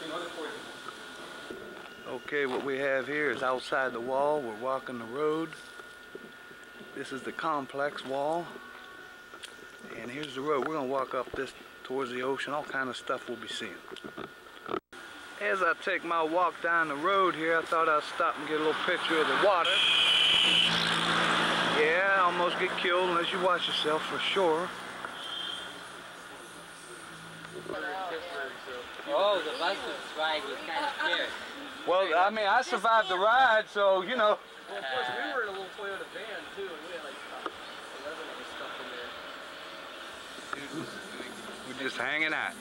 Okay, what we have here is outside the wall. We're walking the road. This is the complex wall. And here's the road. We're going to walk up this towards the ocean. All kind of stuff we'll be seeing. As I take my walk down the road here, I thought I'd stop and get a little picture of the water. Yeah, almost get killed unless you watch yourself for sure. Oh, the bus ride was kind of scary. Well, I mean, I survived the ride, so, you know. Well, of course, we were in a little Toyota van, too, and we had like 11 of us stuff in there. We're just hanging out.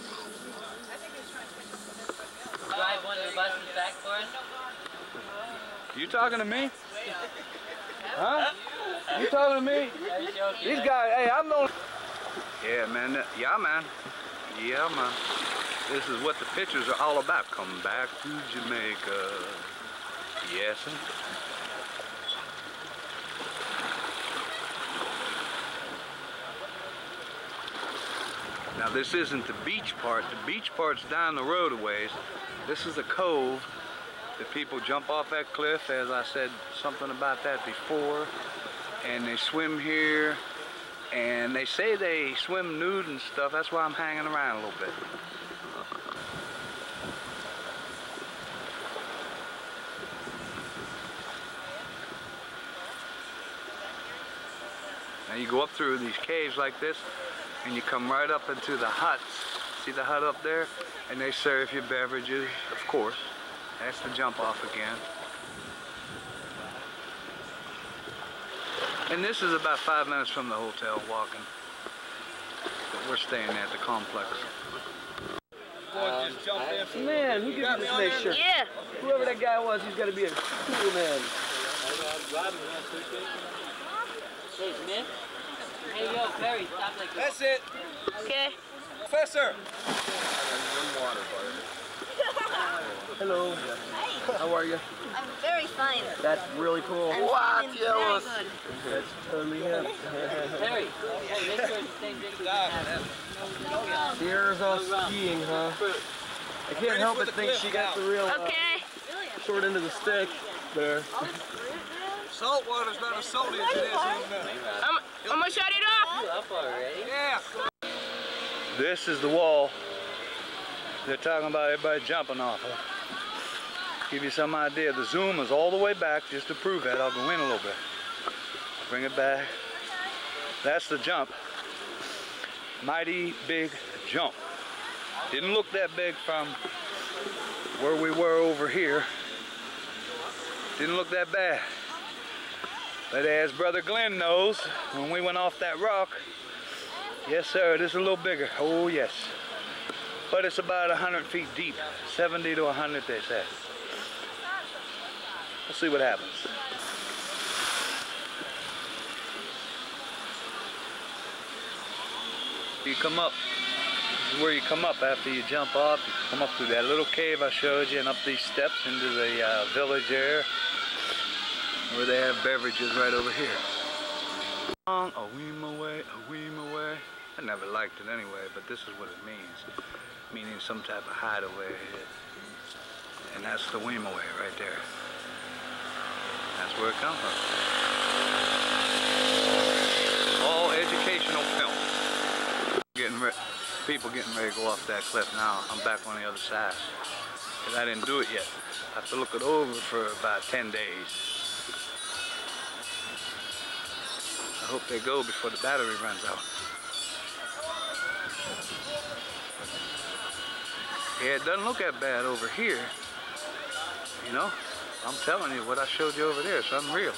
Drive one of the buses back for us? You talking to me? Huh? You talking to me? These guys, hey, I'm the only... Yeah, man. Yeah, man. Yeah, man. This is what the pictures are all about. Come back to Jamaica. Yes, sir. Now this isn't the beach part. The beach part's down the road a ways. This is a cove that people jump off that cliff, as I said something about that before. And they swim here. And they say they swim nude and stuff. That's why I'm hanging around a little bit. Now you go up through these caves like this, and you come right up into the huts. See the hut up there? And they serve you beverages, of course. That's the jump off again. And this is about 5 minutes from the hotel walking. But we're staying at the complex. Man, who gave you this nice shirt? Yeah. Whoever that guy was, he's got to be a cool man. Hey, Smith? Hey, yo, Perry, stop like that. That's it. Okay. Professor. Hello. Hi. How are you? I'm very fine. That's really cool. I'm feeling very good. That's totally him. Perry, hey, make sure the same thing we have. Here's us skiing, huh? I can't help but think she got the real Okay. short end of the stick there. Salt water's not as salty as it is in I'm gonna shut it off. You up already? Yeah. This is the wall they're talking about everybody jumping off of. Give you some idea. The zoom is all the way back just to prove that. I'll go in a little bit. Bring it back. That's the jump. Mighty big jump. Didn't look that big from where we were over here. Didn't look that bad. But as Brother Glenn knows, when we went off that rock, yes sir, it is a little bigger. Oh yes. But it's about 100 feet deep. 70 to 100 they say. We'll see what happens. You come up, this is where you come up after you jump off. You come up through that little cave I showed you and up these steps into the village area where they have beverages right over here. A weem away, a weem away. I never liked it anyway, but this is what it means. Meaning some type of hideaway. And that's the weem away right there. That's where it comes from. All educational film. People getting ready to go off that cliff now. I'm back on the other side. Because I didn't do it yet. I have to look it over for about 10 days. I hope they go before the battery runs out. Yeah, it doesn't look that bad over here. You know, I'm telling you, what I showed you over there is unreal.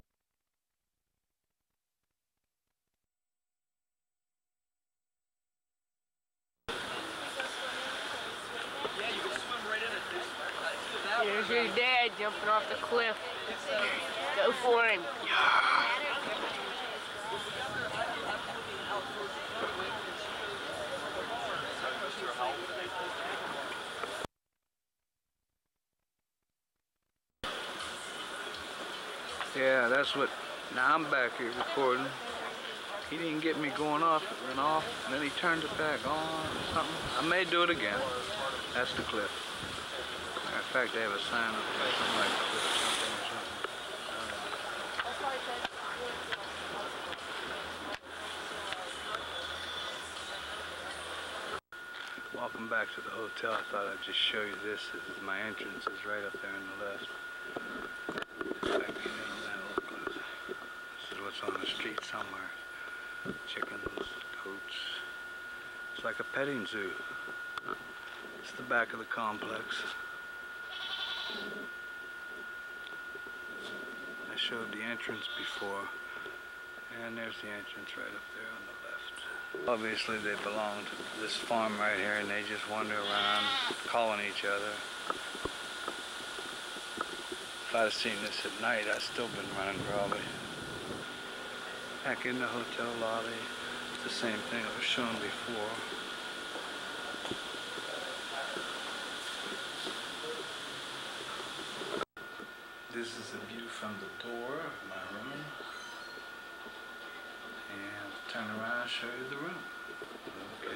Here's your dad jumping off the cliff. Go for him. Yeah, that's what, now I'm back here recording. He didn't get me going off, it went off, and then he turned it back on or something. I may do it again. That's the cliff. Matter of fact, they have a sign up there, something like cliff jumping or something. Welcome back to the hotel. I thought I'd just show you this. This is my entrance. Is right up there on the left. If I can get on that a little closer. This is what's on the street somewhere. Chickens, goats. It's like a petting zoo. It's the back of the complex. I showed the entrance before, and there's the entrance right up there on the left. Obviously they belong to this farm right here, and they just wander around calling each other. If I'd have seen this at night, I'd still been running probably. Back in the hotel lobby, it's the same thing that was shown before. This is a view from the door of my room. And turn around and show you the room. Okay.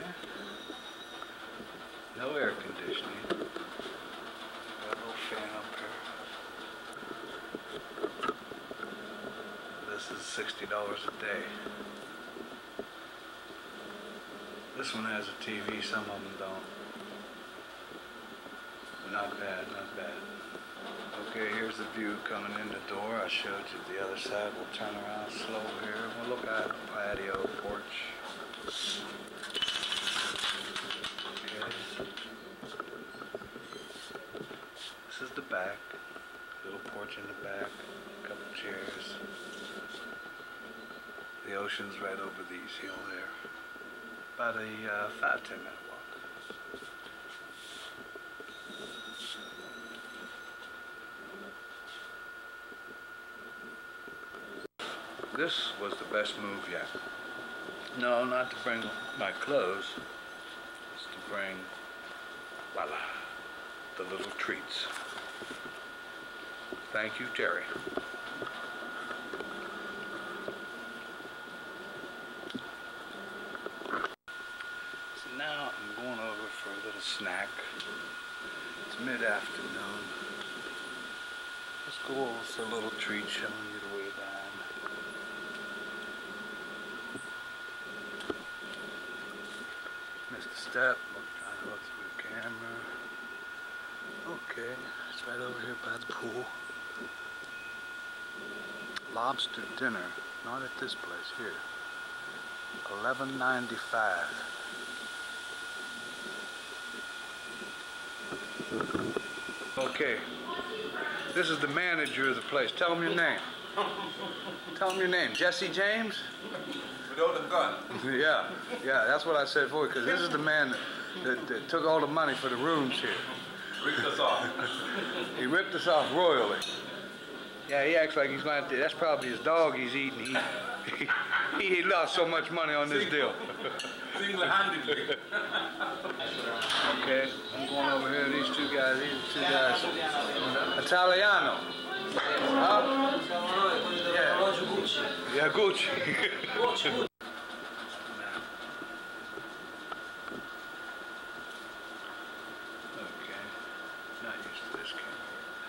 No air conditioning. Got a little fan up here. This is $60 a day. This one has a TV, some of them don't. Not bad, not bad. Okay, here's the view coming in the door. I showed you the other side. We'll turn around slow here. We'll look at the patio porch. Okay. This is the back. Little porch in the back. A couple chairs. The ocean's right over the East Hill there. About a 5-10 minute walk. This was the best move yet. No, not to bring my clothes. It's to bring, voila, the little treats. Thank you, Terry. So now I'm going over for a little snack. It's mid-afternoon. Let's go over for a little treat, showing you the way down. Missed a step, trying to look through the camera. Okay, it's right over here by the pool. Lobster dinner, not at this place, here. $11.95. Okay, this is the manager of the place. Tell him your name. Tell him your name. Jesse James? Without a gun. Yeah, that's what I said for you, because this is the man that took all the money for the rooms here. Ripped us off. He ripped us off royally. Yeah, he acts like he's going to have to, that's probably his dog he's eating. He lost so much money on this deal. Single-handedly. Okay, I'm going over here, these two guys, Italiano. Huh? Yeah, Gucci. Okay, not used to this camera.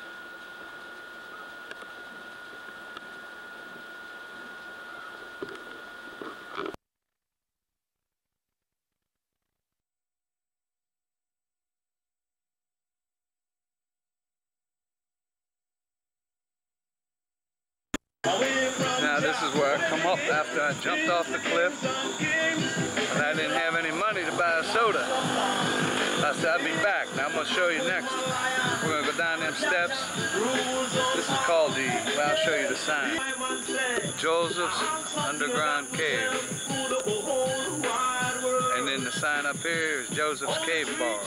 Now this is where I come up after I jumped off the cliff and I didn't have any money to buy a soda. I said I'd be back. Now I'm going to show you next. We're going to go down them steps. This is called the, well, I'll show you the sign. Joseph's Underground Cave. And then the sign up here is Joseph's Cave Bar.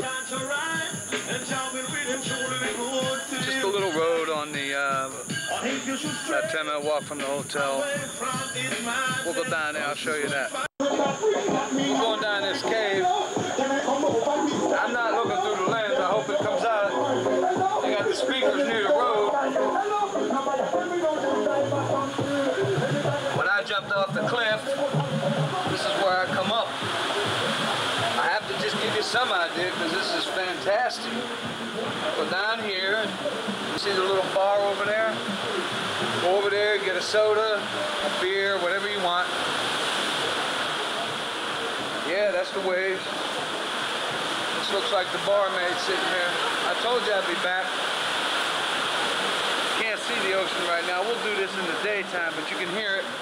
Just a little road on the about 10-minute walk from the hotel. We'll go down there, I'll show you that. We're going down this cave. I'm not looking through the lens, I hope it comes out. They got the speakers near the road. When I jumped off the cliff, this is where I come up. I have to just give you some idea because this is fantastic. fantastic. Go down here, you see the little bar over there? Go over there, get a soda, a beer, whatever you want. Yeah, that's the waves. This looks like the barmaid sitting here. I told you I'd be back. Can't see the ocean right now. We'll do this in the daytime, but you can hear it.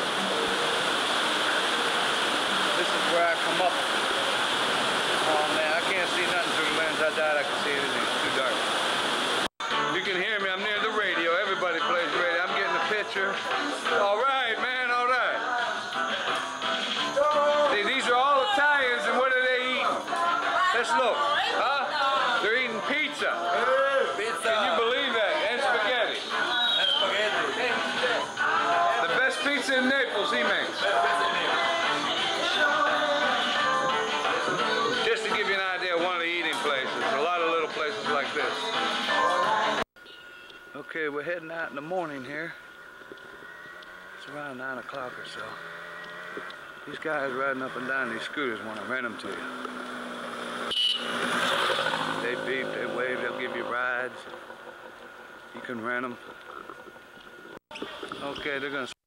This is where I come up. Oh man, I can't see nothing through the lens. I died, I can see anything. It's too dark. You can hear me. I'm near the radio. Everybody plays radio. I'm getting a picture. All right, man. All right. See, these are all Italians, and what are they eating? Let's look. Huh? They're eating pizza. Pizza. Can you believe that? And spaghetti. And spaghetti. The best pizza in Naples, he makes. Just to give you an idea of one of the eating places. A lot of little places like this. Okay, we're heading out in the morning here. It's around 9 o'clock or so. These guys riding up and down these scooters want to rent them to you. They beep, they wave, they'll give you rides. You can rent them. Okay, they're gonna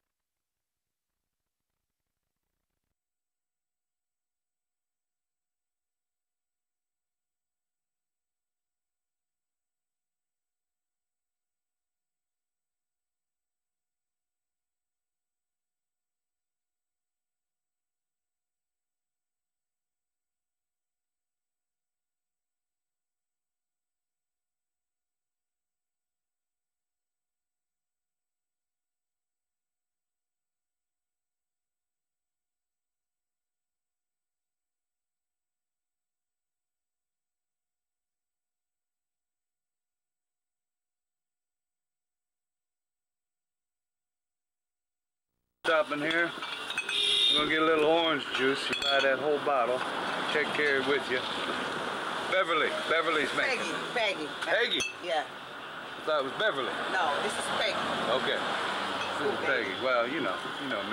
stop in here. We're gonna get a little orange juice. You buy that whole bottle. Take care of it with you. Beverly's making. Peggy. Peggy? Yeah. I thought it was Beverly. No, this is Peggy. Okay. This is Peggy. Well, you know me.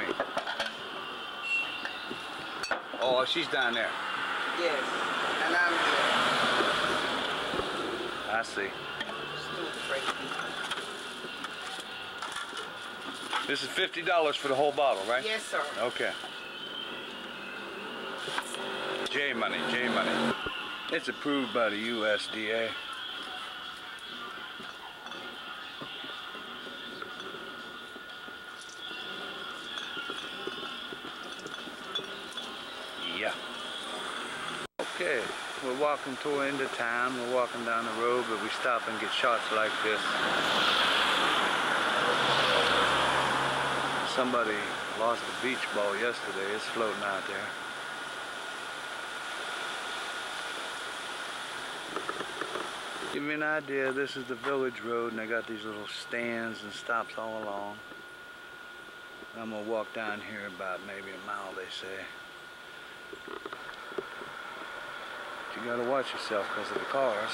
Oh, she's down there. Yes. And I'm here. I see. Stupid crazy. This is $50 for the whole bottle, right? Yes, sir. Okay. J money. It's approved by the USDA. Yeah. Okay, we're walking toward into town. We're walking down the road, but we stop and get shots like this. Somebody lost a beach ball yesterday. It's floating out there. Give me an idea, this is the village road and they got these little stands and stops all along. I'm gonna walk down here about maybe a mile, they say. But you gotta watch yourself because of the cars.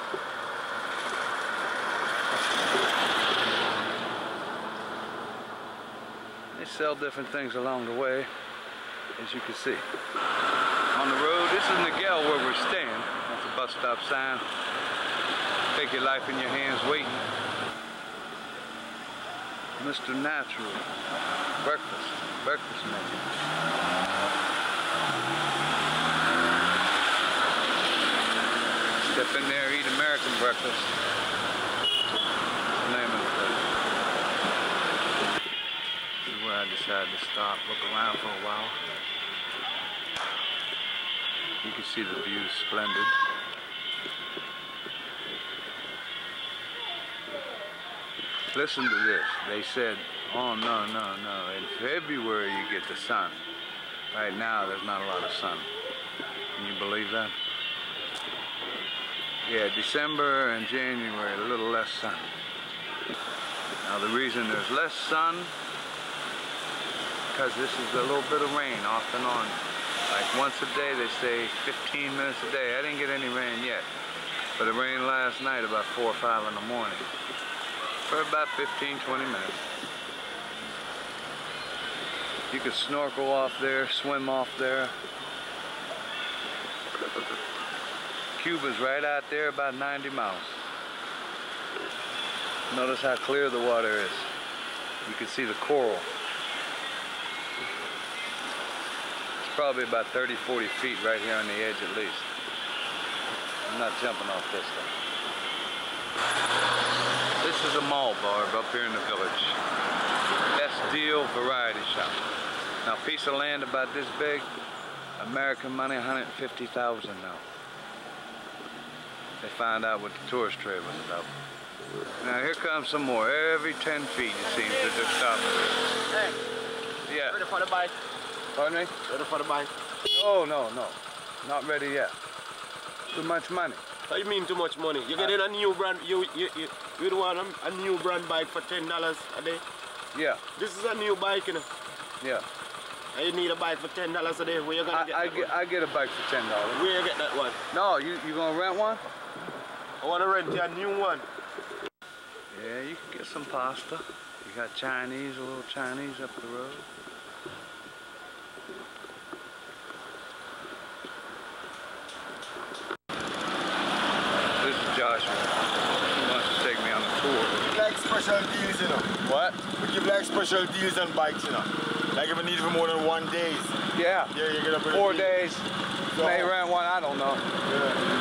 They sell different things along the way, as you can see. On the road, this is Miguel where we're staying. That's a bus stop sign. Take your life in your hands waiting. Mr. Natural. Breakfast menu. Step in there, eat American breakfast. That's the name of the place. This is where I decided to stop, look around for a while. You can see the view, splendid. Listen to this. They said, oh no. In February you get the sun. Right now there's not a lot of sun. Can you believe that? Yeah, December and January, a little less sun. Now the reason there's less sun, because this is a little bit of rain off and on. Like once a day, they say 15 minutes a day. I didn't get any rain yet, but it rained last night about 4 or 5 in the morning. For about 15, 20 minutes. You can snorkel off there, swim off there. Cuba's right out there, about 90 miles. Notice how clear the water is. You can see the coral. It's probably about 30, 40 feet right here on the edge at least. I'm not jumping off this thing. This is a mall barb up here in the village. Best Deal Variety Shop. Now, a piece of land about this big, American money, $150,000 now. They found out what the tourist trade was about. Now here comes some more. Every 10 feet it seems to just stop. Hey, Yeah. ready for the bike? Pardon me? Ready for the bike? Oh, no. Not ready yet. Too much money. How you mean too much money? You getting a new brand, you want a new brand bike for $10 a day? Yeah. This is a new bike, you know. Yeah. And you need a bike for $10 a day. Where you gonna get that one? I get a bike for $10. Where you get that one? No, you gonna rent one? I wanna rent you a new one. Yeah, you can get some pasta. You got Chinese, a little Chinese up the road. This is Joshua. He wants to take me on a tour. We like special deals, you know. What? We give like special deals on bikes, you know. Like if you need it for more than 1 day. Yeah. Yeah, you get up 4 days. So, May rent one, I don't know. Yeah.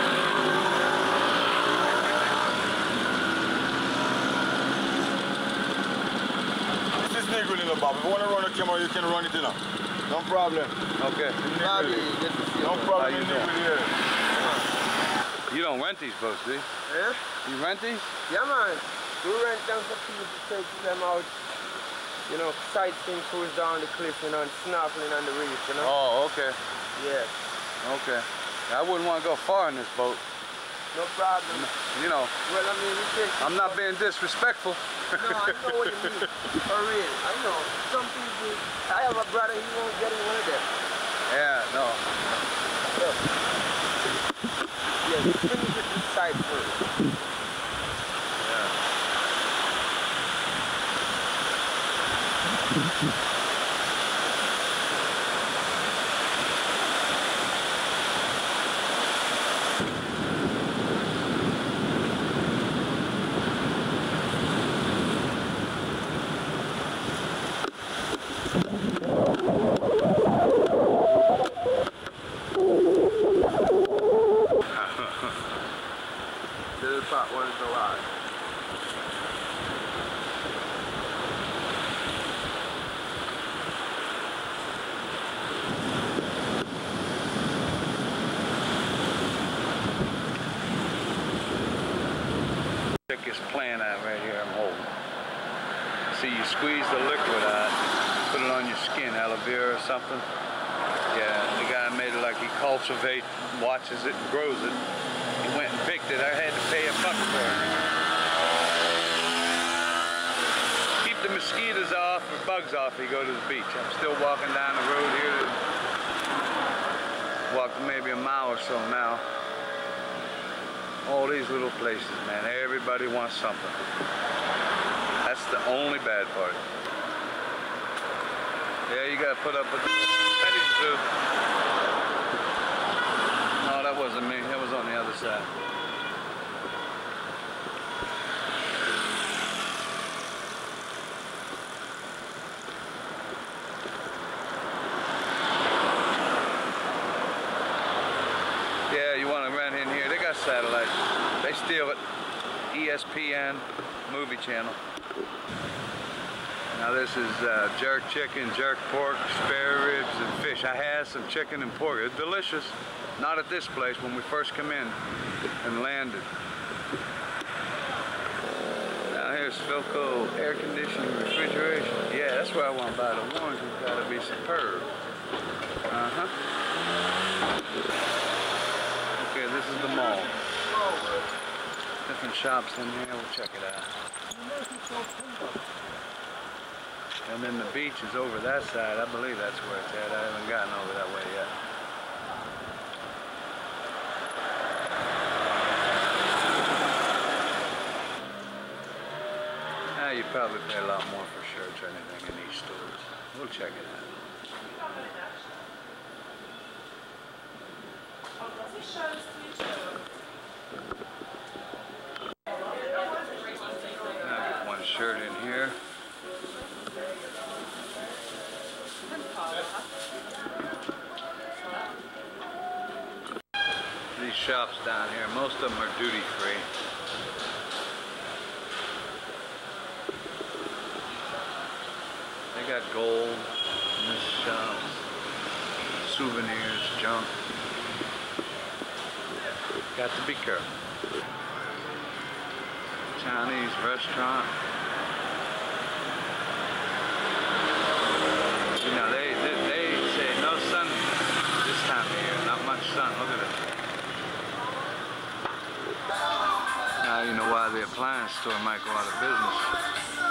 This is legal, you know, Bob. If you want to run a camera, you can run it, you know. No problem. Okay. No problem in legal here. You don't rent these boats, do you? Yeah? You rent these? Yeah, man. We rent them for people to take them out, you know, sightseeing, cruise down the cliff, you know, and snorkeling on the reef, you know? Oh, okay. Yeah. Okay. I wouldn't want to go far in this boat. No problem. You know, Well, I mean, we take... I'm not being disrespectful. No, I know what you mean. For real. I know. Some people... I have a brother, he won't get in one of them. Yeah, no. Yeah, you finish it this side first. This part one is a lot. Check this plant out right here I'm holding. See, you squeeze the liquid out, put it on your skin, aloe vera or something. Yeah, the guy made it like he cultivates, watches it, and grows it. He went and picked it. I had to pay $1 for it. Keep the mosquitoes off or bugs off if you go to the beach. I'm still walking down the road here. Walked maybe a mile or so now. All these little places, man. Everybody wants something. That's the only bad part. Yeah, you gotta put up with the petting zoo. No, that wasn't me. That was on the other side. Yeah, you want to rent in here. They got satellites. They steal it. ESPN movie channel. Now this is jerk chicken, jerk pork, spare ribs, and fish. I had some chicken and pork. It's delicious. Not at this place when we first come in and landed. Now here's Philco air conditioning, refrigeration. Yeah, that's where I want to buy the orange. It's got to be superb. Okay, this is the mall. Different shops in here. We'll check it out. And then the beach is over that side. I believe that's where it's at. I haven't gotten over that way yet. Now you probably pay a lot more for shirts or anything in these stores. We'll check it out. I'll get one shirt in here. These shops down here, most of them are duty free. They got gold in this shop, souvenirs, junk. Got to be careful. Chinese restaurant. You know, they say no sun this time of year, not much sun. Look at it. Now you know why the appliance store might go out of business.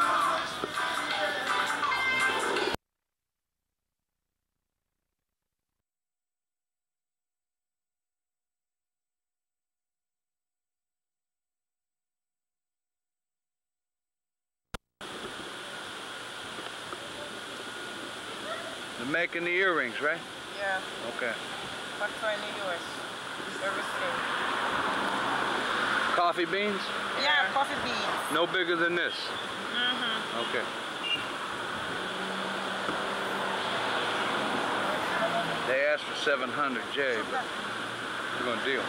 They're making the earrings, right? Yeah. Okay. What's in the US? Everything. Coffee beans? Yeah, coffee beans. No bigger than this? Mm-hmm. Okay. They asked for 700 J, but we're gonna deal.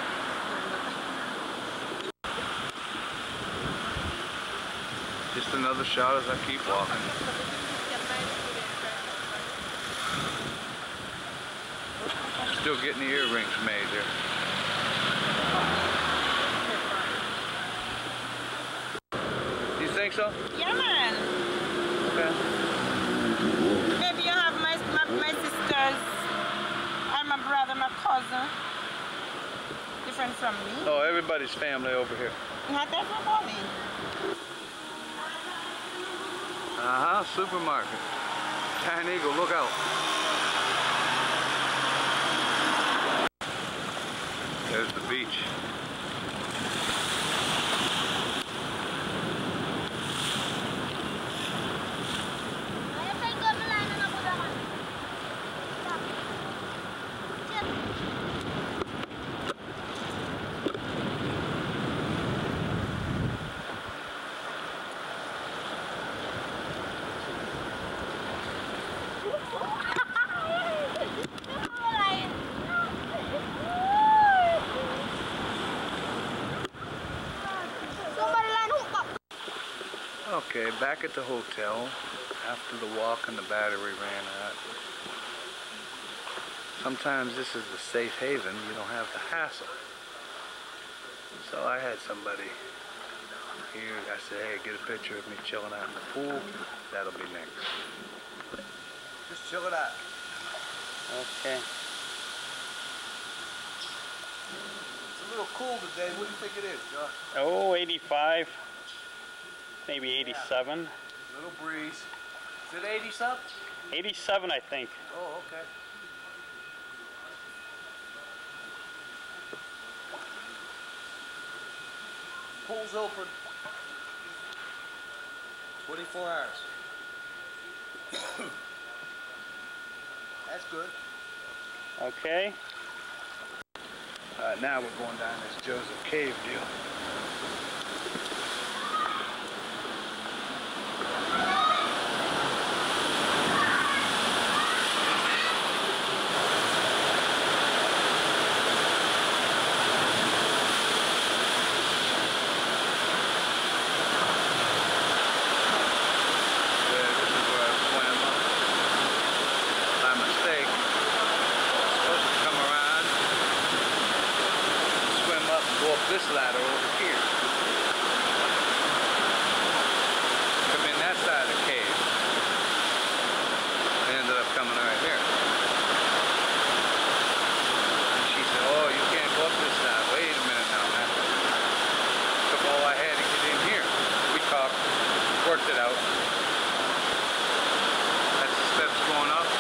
Just another shot as I keep walking. Still getting the earrings made here. You think so? Yeah, man. Okay. Maybe you have my sisters, and my brother, my cousin. Different from me. Oh, everybody's family over here. Not everybody. Uh-huh, supermarket. Giant Eagle, look out. There's the beach. Okay, back at the hotel after the walk and the battery ran out. Sometimes this is the safe haven, you don't have the hassle. So I had somebody here, I said, hey, get a picture of me chilling out in the pool. That'll be next. Just chill it out. Okay. It's a little cool today. What do you think it is, Josh? Oh, 85. Maybe 87. Little breeze. Is it 80 something? 87, I think. Oh, okay. Pool's open 24 hours. That's good. Okay. Now we're going down this Joseph Cave deal. This ladder over here. Come in that side of the cave. I ended up coming right here. And she said, oh, you can't go up this side. Wait a minute now, man. Took all I had to get in here. We talked, worked it out. That's the steps going up.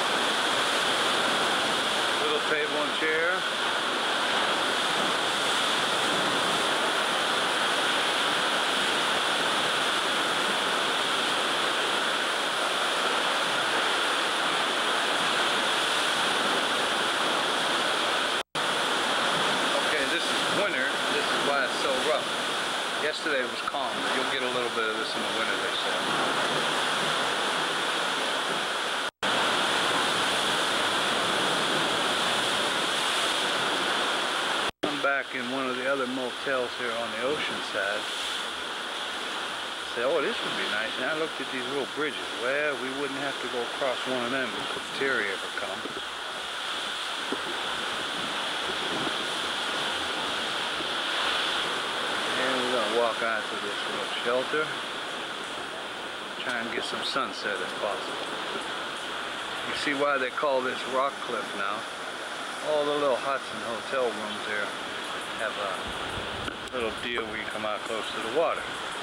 Little table and chair. Yesterday was calm, but you'll get a little bit of this in the winter, they said. Back in one of the other motels here on the ocean side. Said, oh, this would be nice. And I looked at these little bridges. Well, we wouldn't have to go across one of them if Terry ever come. And we're gonna walk out to this little shelter. Try and get some sunset if possible. You see why they call this Rock Cliff now. All the little huts and hotel rooms there have a little deal where you come out close to the water.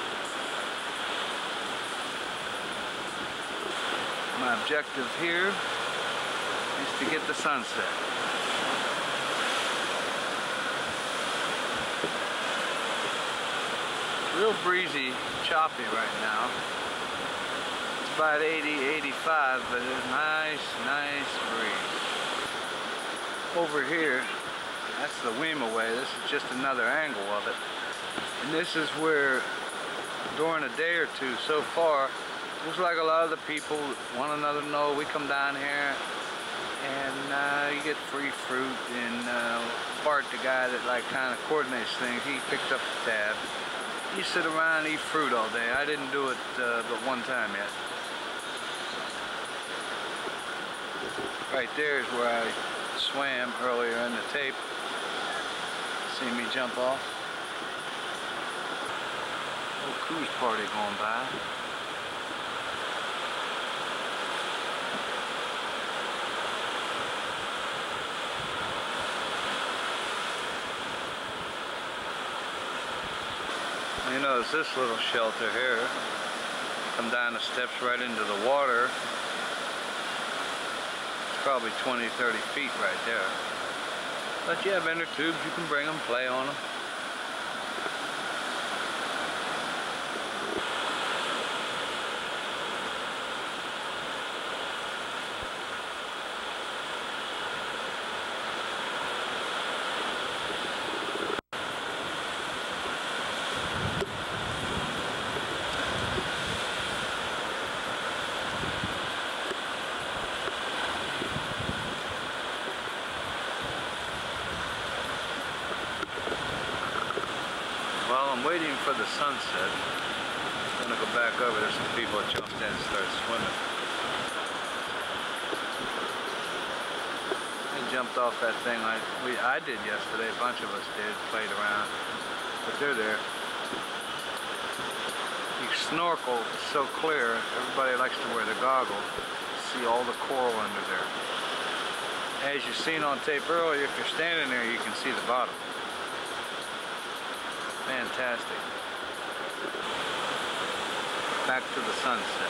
My objective here is to get the sunset. It's real breezy, choppy right now. It's about 80, 85, but it's nice breeze. Over here, that's the Weema Way. This is just another angle of it. And this is where, during a day or two so far, looks like a lot of the people want another know we come down here and you get free fruit. And Bart, the guy that like kind of coordinates things, he picked up the tab. You sit around and eat fruit all day. I didn't do it but one time yet. Right there is where I swam earlier in the tape. See me jump off. Little cruise party going by. You notice this little shelter here. Come down the steps right into the water. It's probably 20, 30 feet right there. But you have inner tubes, you can bring them, play on them. Well, I'm waiting for the sunset. I'm gonna go back over. There's some people that jumped in and started swimming. They jumped off that thing I did yesterday. A bunch of us did, played around. But they're there. You snorkel, it's so clear. Everybody likes to wear the goggles. See all the coral under there. As you've seen on tape earlier, if you're standing there, you can see the bottom. Fantastic. Back to the sunset.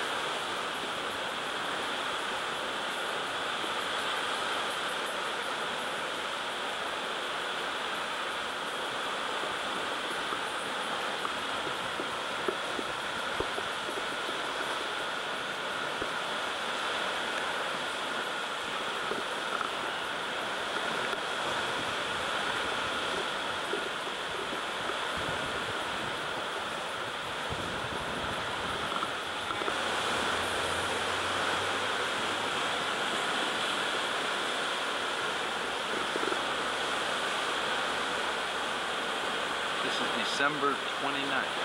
This is December 29th.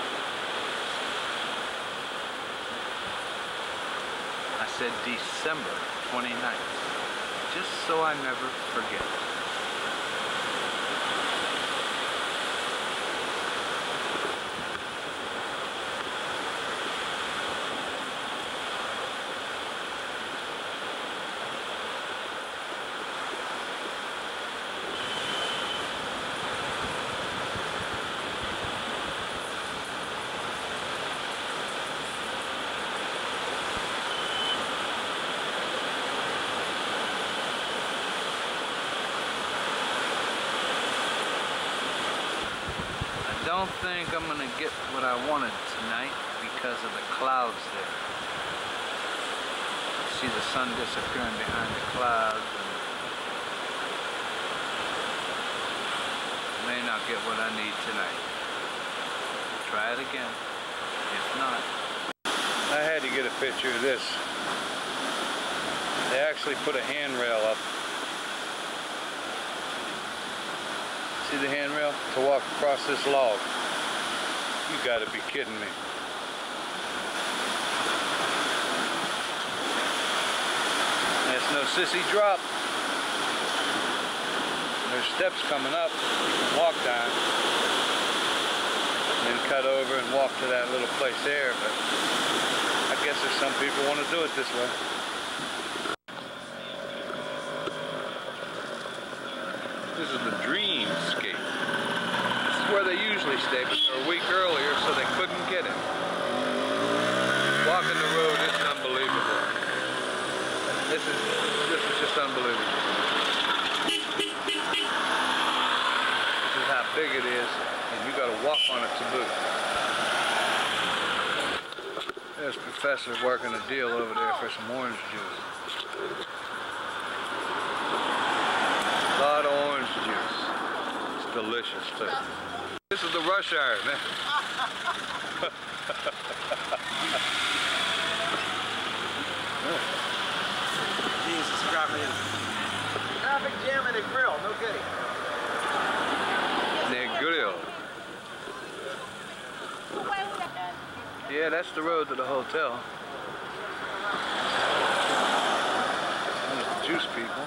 I said December 29th, just so I never forget. I don't think I'm going to get what I wanted tonight because of the clouds there. See the sun disappearing behind the clouds. And may not get what I need tonight. Try weekend. If not, I had to get a picture of this. They actually put a handrail up. See the handrail? To walk across this log. You gotta be kidding me. There's no sissy drop. There's steps coming up. You can walk down. And then cut over and walk to that little place there. But I guess there's some people want to do it this way. This is the Dreamscape. This is where they usually stay, but they're a week earlier, so they couldn't get it. Walking the road is unbelievable. This is just unbelievable. This is how big it is, and you got to walk on it to boot. There's Professor working a deal over there for some orange juice. A lot of orange juice. It's delicious too. This is the rush hour, man. Jesus, grab me in. Traffic jam and a grill, no kidding. The grill. Yeah, that's the road to the hotel. There's the juice people.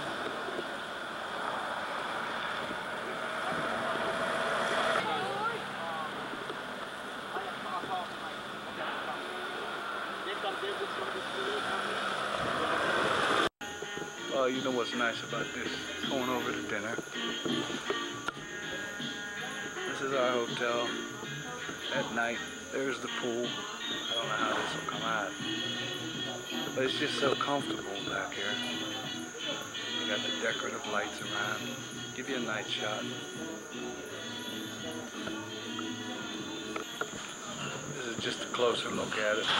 Oh, you know what's nice about this? Going over to dinner. This is our hotel at night. There's the pool. I don't know how this will come out. But it's just so comfortable back here. We got the decorative lights around. Give you a night shot. This is just a closer look at it.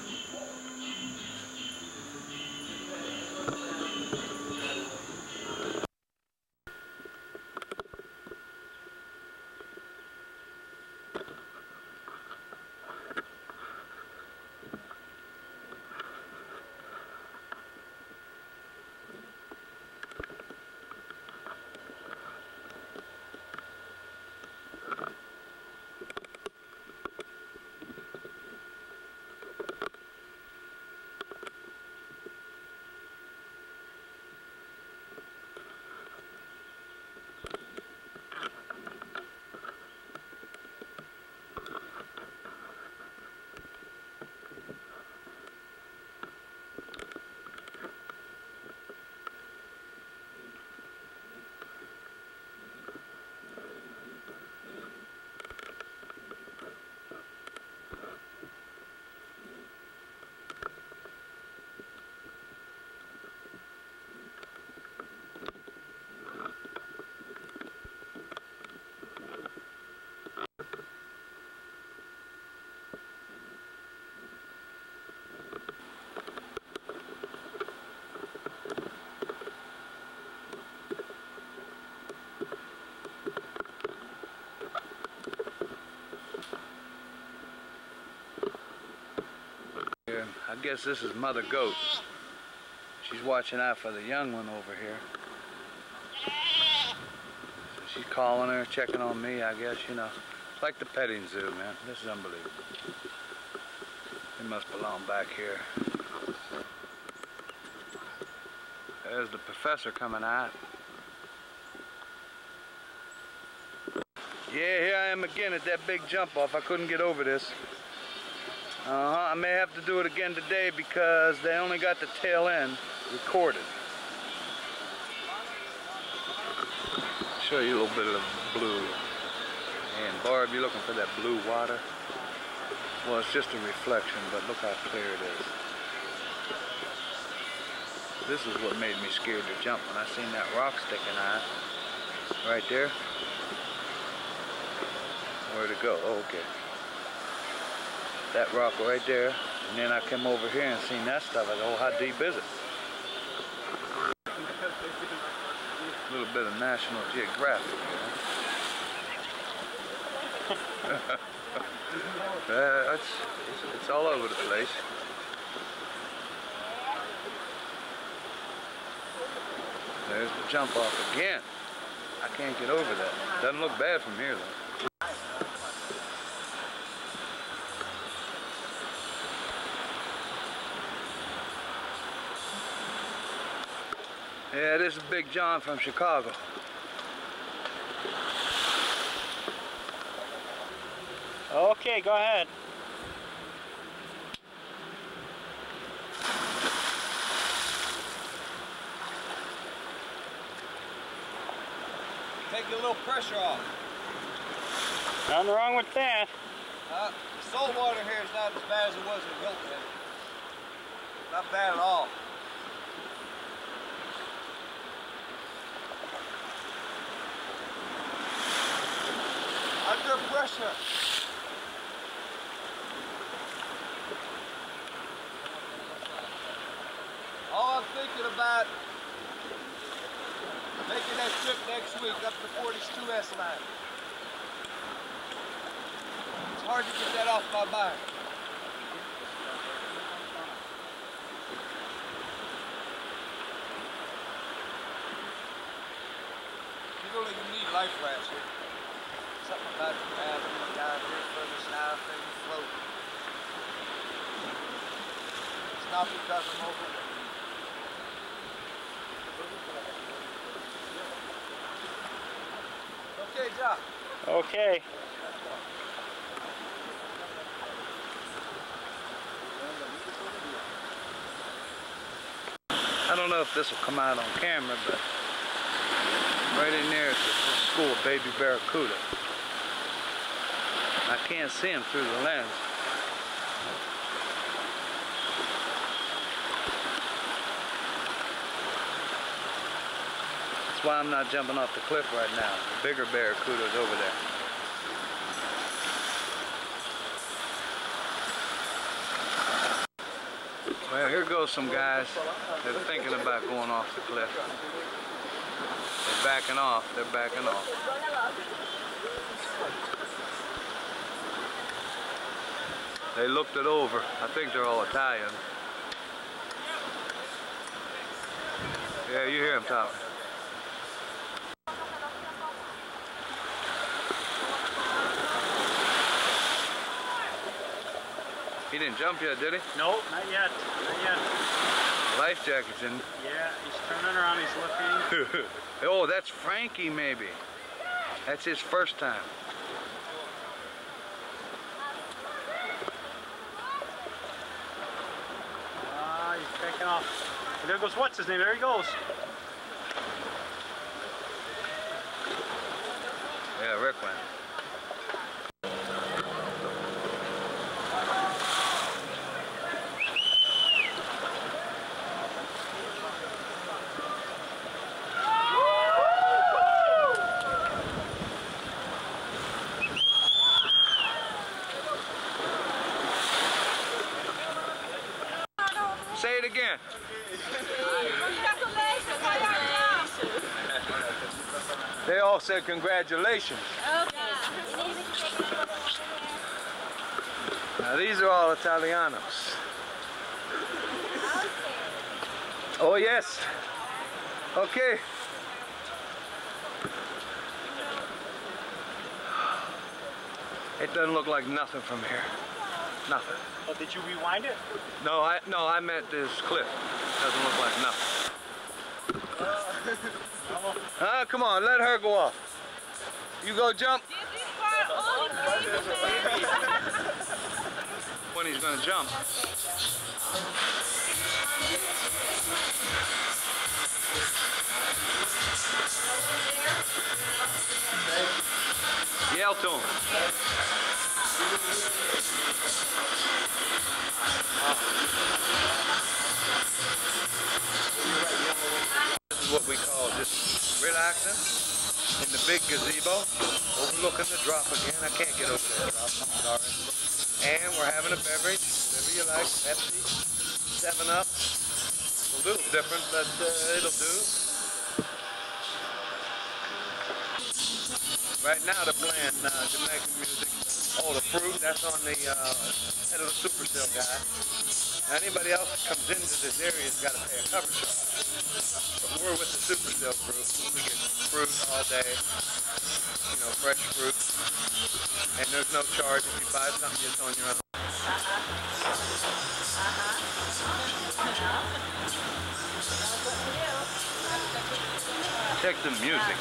I guess this is Mother Goat. She's watching out for the young one over here. So she's calling her, checking on me, I guess, you know. It's like the petting zoo, man. This is unbelievable. They must belong back here. There's the professor coming out. Yeah, here I am again at that big jump off. I couldn't get over this. I may have to do it again today because they only got the tail end recorded. Show you a little bit of the blue. And Barb, you're looking for that blue water? Well, it's just a reflection, but look how clear it is. This is what made me scared to jump when I seen that rock sticking out. Right there. Where'd it go? Oh, okay. That rock right there, and then I come over here and seen that stuff. I said, oh, how deep is it? A little bit of National Geographic, you know? It's all over the place. There's the jump off again. I can't get over that. Doesn't look bad from here though. Yeah, this is Big John from Chicago. Okay, go ahead. Take a little pressure off. Nothing wrong with that. The salt water here is not as bad as it was in Hilton Head. Not bad at all. Under pressure. All I'm thinking about making that trip next week up to Forties 2S line. It's hard to get that off my mind. You don't even need life rafts here. Something about having down here further south and float. It's not because I'm overweight. Okay, John. Okay. I don't know if this will come out on camera, but right in there is a school of baby barracuda. I can't see them through the lens. That's why I'm not jumping off the cliff right now. The bigger barracuda's over there. Well, here goes some guys that are thinking about going off the cliff. They're backing off. They're backing off. They looked it over. I think they're all Italian. Yeah, you hear them talking. He didn't jump yet, did he? Nope, not yet. Not yet. Life jacket's in. Yeah, he's turning around, he's looking. Oh, that's Frankie maybe. That's his first time. Ah, he's taking off. And there goes, what's his name? There he goes. Yeah, Rick went. Say it again. They all said congratulations. Now these are all Italianos. Oh yes. Okay. It doesn't look like nothing from here. Nothing. Oh, did you rewind it? No, I meant this cliff. Doesn't look like nothing. Come on, let her go off. You go jump. When he's gonna jump. Yell to him. This is what we call just relaxing in the big gazebo, overlooking the drop again. I can't get over that drop, I'm sorry. And we're having a beverage, whatever you like, Pepsi, 7-Up. A little different, but it'll do. Right now they're playing Jamaican music, all the fruit. That's on the head of the Supercell guy. Now anybody else that comes into this area has got to pay a cover charge. But we're with the Supercell group. We get fruit all day, you know, fresh fruit. And there's no charge if you buy something just on your own. Check the music.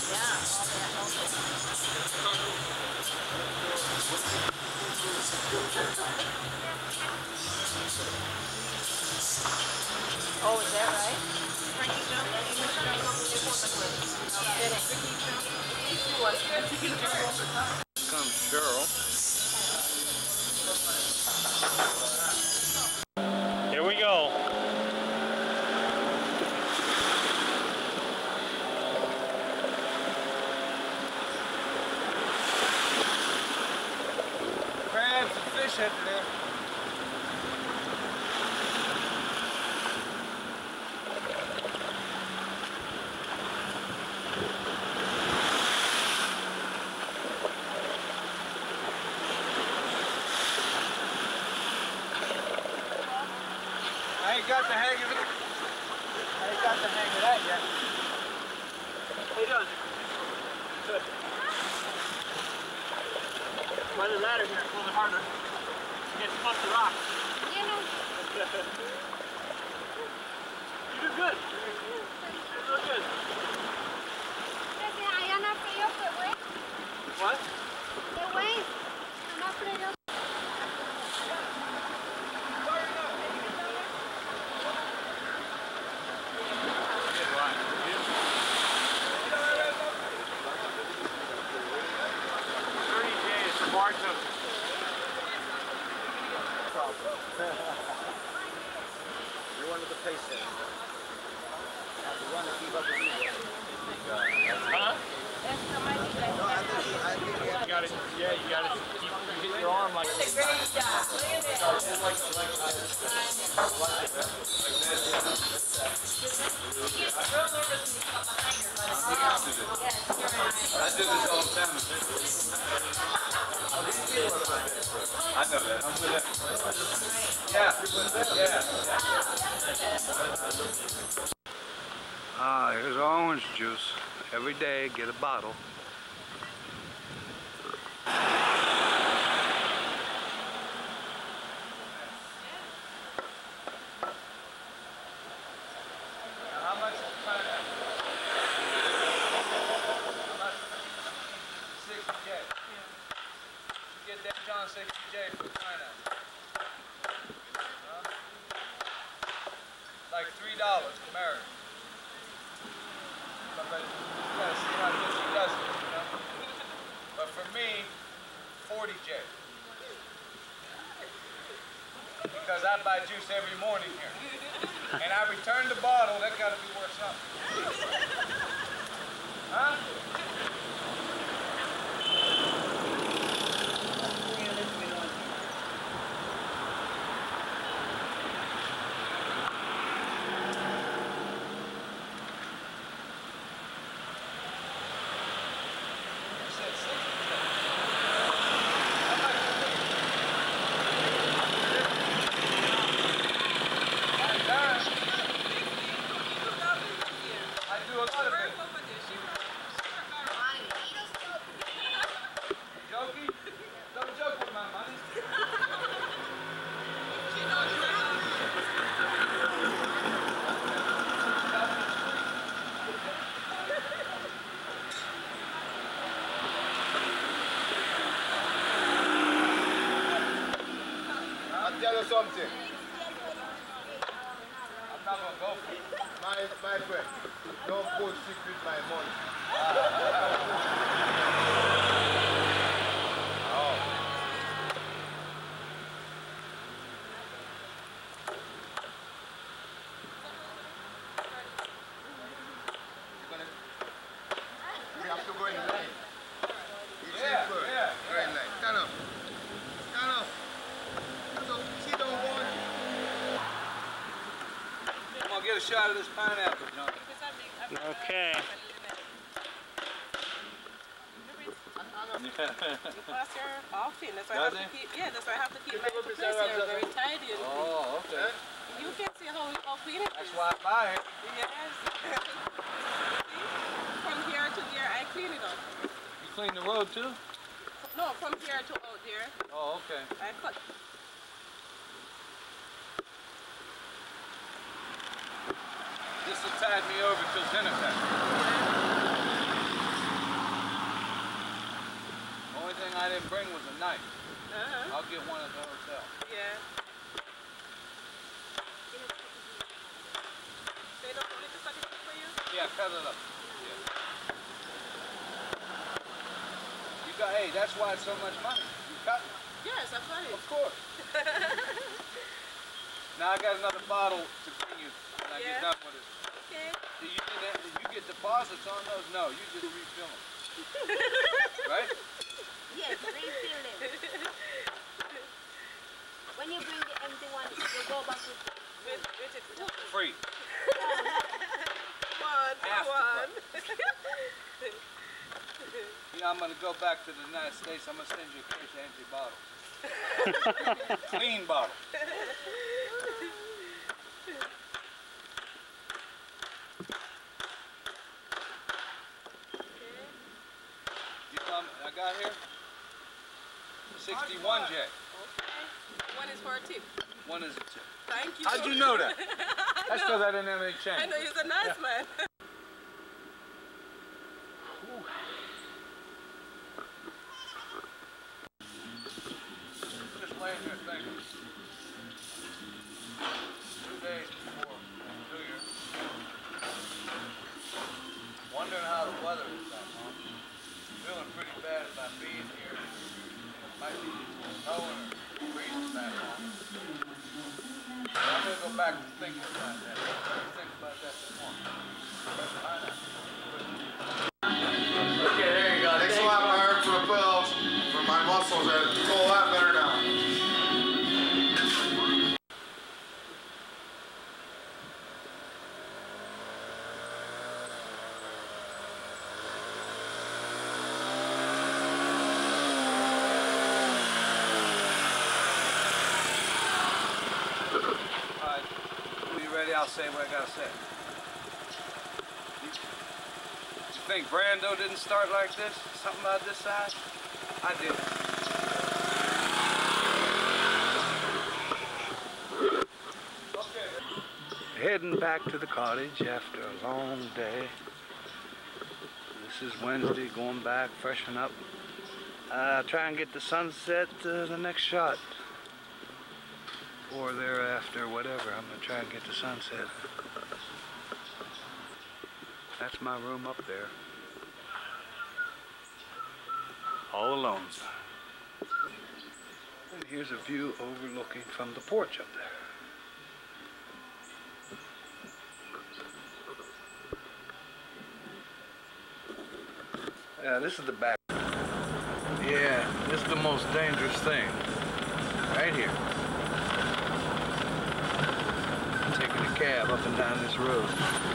Oh, is that right? Comes Cheryl. Here we go. Crabs and fish out there. I ain't got the hang of it. I ain't got the hang of that yet. How you doing? Good. By the ladder here, it's a little bit harder. You get stuck to rock. You do good. You do good. What? You're one of the pace setters. You want to keep up with me. Huh? You got it. Yeah, you got to keep hitting your arm like this. Great job. Look at this. I do this all the time. I know that. I'm with that. Yeah. Here's our orange juice. Every day, get a bottle. How much is the pineapple? How much? 60J. You get that John 60J for the pineapple. Huh? Like $3 American. But you gotta see how good she does it, you know? But for me, 40J. Because I buy juice every morning here. And I return the bottle, that gotta be worth something. Huh? You said 60. How much is it? I do a lot of it. Jokey? Don't joke with my money. I'll tell you something. I'm not gonna go for it. My friend, don't bullshit with my money. We have to go in line. You see Yeah, first. yeah, Go in line. Stand up. Stand up. So, sit down, boy. I'm gonna get a shot of this pineapple, John. Okay. You pass your often. That's why I have Does to it? keep. Yeah, that's why I have to keep my place here very tidy. And Oh, okay. you can see how clean it is. That's why I buy it. Yes. From here to there, I clean it up. You clean the road too? No, from here to out there, Oh, okay. I cut. This will tide me over till dinner time. Only thing I didn't bring was a knife. I'll get one at the hotel. Yeah. They don't want me to cut it for you? Yeah, cut it up. Yeah. You got, hey, that's why it's so much money. You cut it. Yes, that's right. Of course. Now I got another bottle to bring you when I get Yeah. done with it. Okay. Do you get deposits on those? No, you just refill them. Right? Yes, refill them. When you bring the empty one, you go back with With it. Free. One. Half the One. You know, I'm going to go back to the United States. I'm going to send you a case of empty bottles. Clean bottle. You come, I got here 61 J. Okay. One is for a tip. One is a tip. Thank you. How'd you know that? That's because I didn't have any I change. know he's a nice man. Just laying here thinking. 2 days before New Year's. Wondering how the weather is back home. Feeling pretty bad about being here. Might be snowing or freezing back home. I'm going to go back to thinking about that. Think about that this morning. Okay, there you go. Thanks a lot, Mark, for the pills, for my muscles. I feel a lot better now. Alright, when you ready, I'll say what I gotta say. You think Brando didn't start like this? Something about this size? I did. Heading back to the cottage after a long day. This is Wednesday, going back, freshen up. Try and get the sunset the next shot. Or thereafter, whatever. I'm gonna try and get the sunset. That's my room up there. All alone. And here's a view overlooking from the porch up there. Yeah, this is the back. Yeah, this is the most dangerous thing. Right here. Taking a cab up and down this road.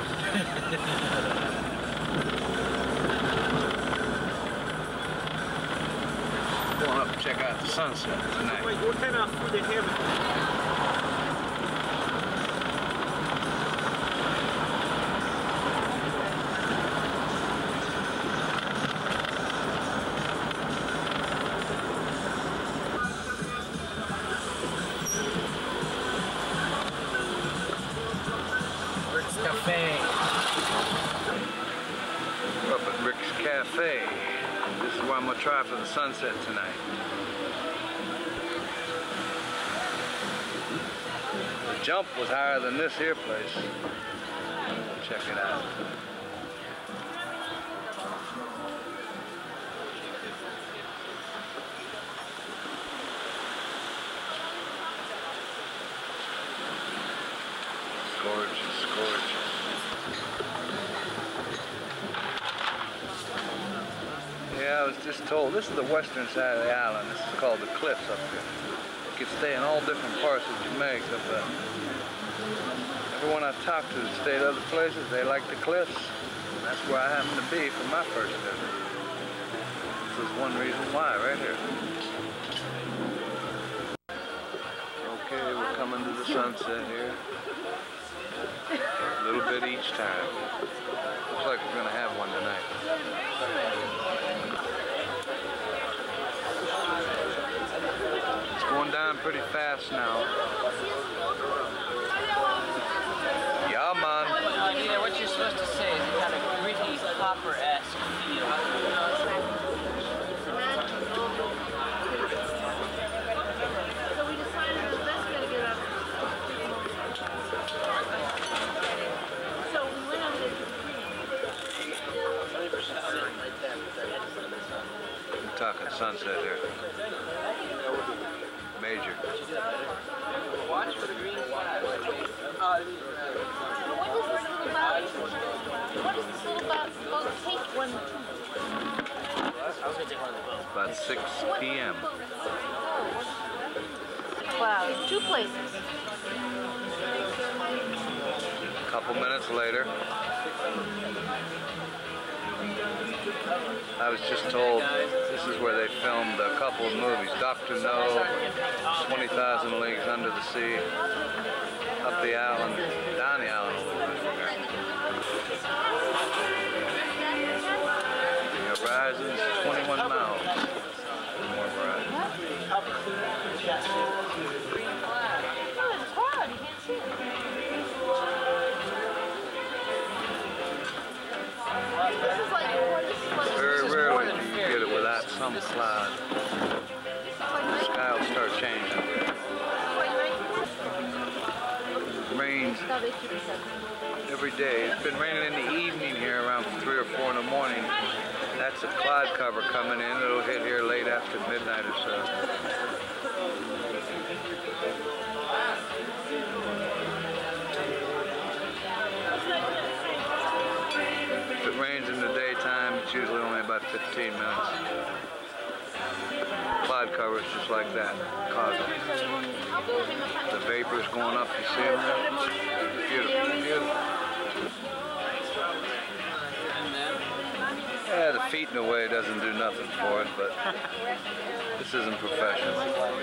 Going up and check out the sunset tonight. Wait, what kind of food they have? Rick's Cafe. We're up at Rick's Cafe. This is where I'm gonna try for the sunset tonight. The jump was higher than this here place. Check it out. Gorgeous, gorgeous. Yeah, I was just told, this is the western side of the island. This is called the Cliffs up here. You can stay in all different parts of Jamaica, but everyone I talked to that stayed other places, they like the Cliffs. And that's where I happened to be for my first visit. It's is one reason why, right here. Okay, we're coming to the sunset here. A little bit each time. Looks like we're gonna have one tonight. It's going down pretty fast now. Yeah, man. Yeah, what you're supposed to say is it had a gritty copper-esque feel. So we decided the best way to get out. So we went over there to We're talking sunset here. Major. Watch for the green flag. What is this little boat take one? I was going to take one of the boats. About 6 p.m. Clouds, 2 places. A couple minutes later, I was just told this is where they filmed a couple of movies. Dr. No, 20,000 Leagues Under the Sea, up the island, down the island a little bit from here. The horizon's 21 miles. More horizon. Green flag. Oh, it's hard, you can't see it. This is like Very rarely do you get it without some cloud. The sky will start changing. Rains every day. It's been raining in the evening here around 3 or 4 in the morning. That's a cloud cover coming in. It'll hit here late after midnight or so. If it rains in the daytime, it's usually only about 15 minutes. Cloud cover is just like that, causing the vapors going up. You see them there? Beautiful, beautiful. Yeah, the feet in the way doesn't do nothing for it, but this isn't professional.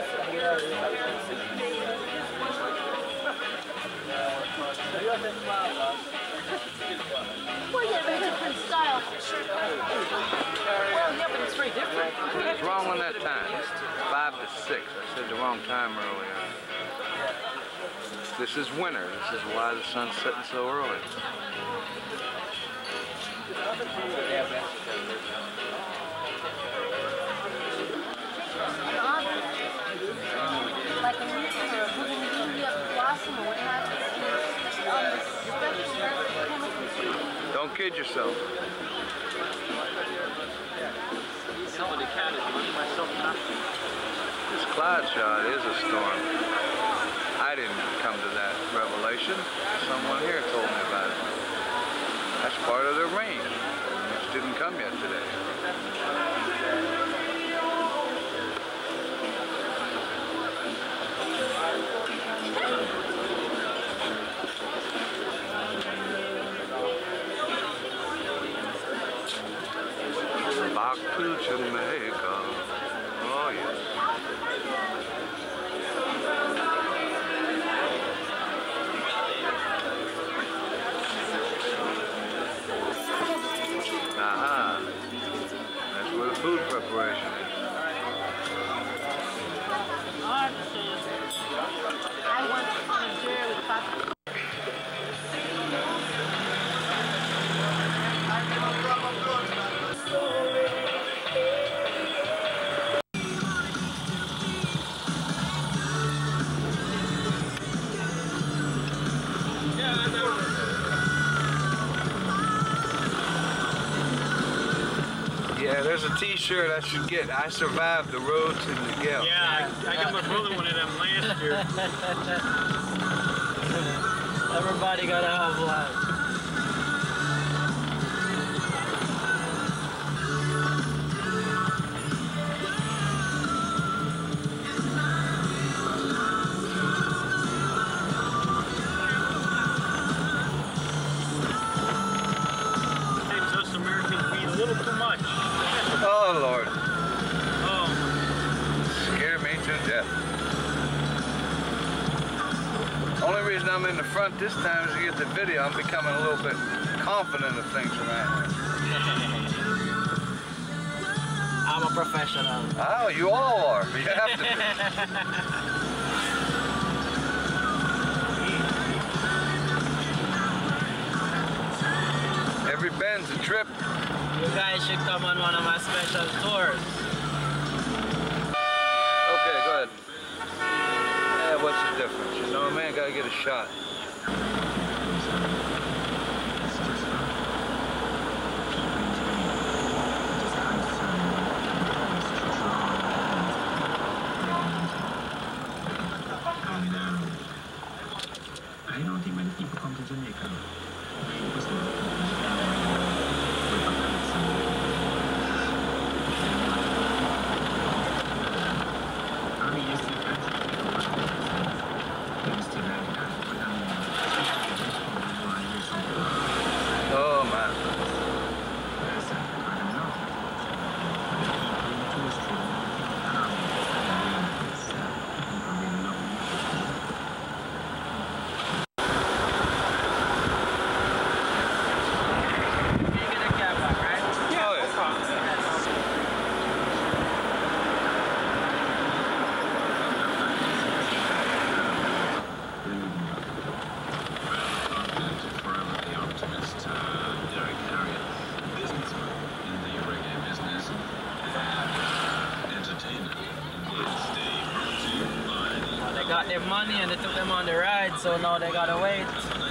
Well, yeah, but different style. Well, yeah, but it's very different. What's wrong on that time? 5 to 6. I said the wrong time earlier. This is winter. This is why the sun's setting so early. Like a leaf or a blossom or what have you. Don't kid yourself. This cloud shot is a storm. I didn't come to that revelation. Someone here told me about it. That's part of the rain, which didn't come yet today. Back to Jamaica. Oh, yes. Aha. That's where the food preparation is. I want to observe with papa. Yeah, there's a t-shirt I should get. I survived the road to Miguel. Yeah, I got my brother one of them last year. Everybody got to have one. Us Americans being a little too much. Oh, Lord. to death. Only reason I'm in the front this time is to get the video. I'm becoming a little bit confident of things around here. I'm a professional. Oh, you all are. You have to be. Every bend's a trip. You guys should come on one of my special tours. Okay, go ahead. Yeah, what's the difference? You know, a man gotta get a shot. Oh man. They got their money and they took them on the ride, so now they gotta wait.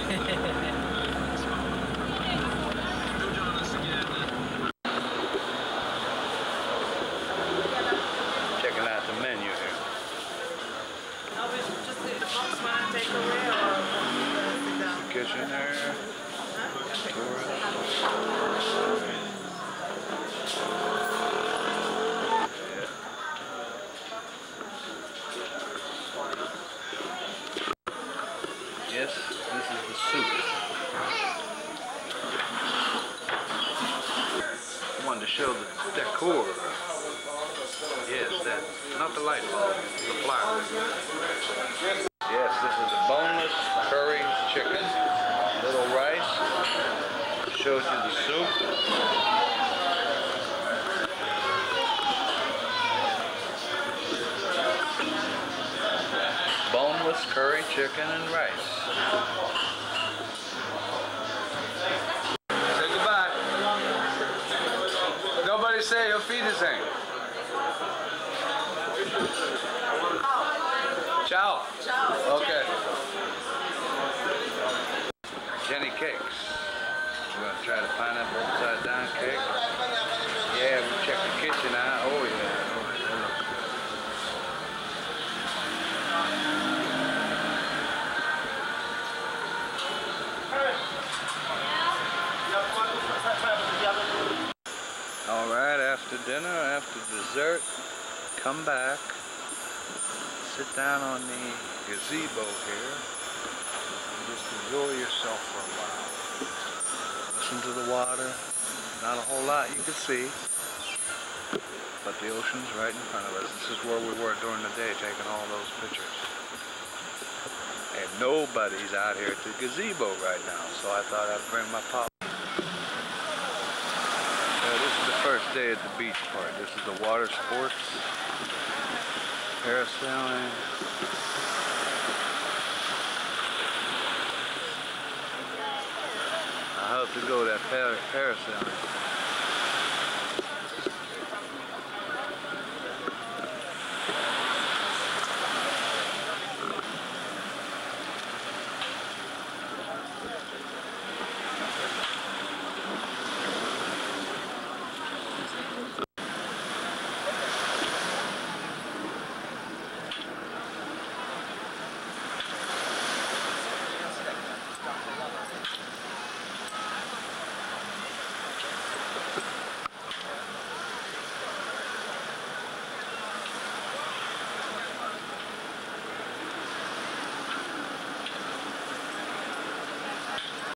Checking out the menu here. Kitchen there. Yes, this is the soup. I wanted to show the decor. Yes, that, not the light bulb, the flower. Yes, this is the boneless curry chicken, little rice. Shows you the soup. Boneless curry chicken and rice. Say goodbye. Nobody say your feet is in. Ciao. Okay. Jenny Cakes. We're going to try the pineapple upside down cake. Yeah, we checked the kitchen out. Oh yeah. All right, after dinner, after dessert, come back, sit down on the gazebo here, and just enjoy yourself for a while. Listen to the water. Not a whole lot you can see, but the ocean's right in front of us. This is where we were during the day taking all those pictures. And nobody's out here at the gazebo right now, so I thought I'd bring my pop. This is the first day at the beach part. This is the water sports, parasailing. I hope to go that parasailing.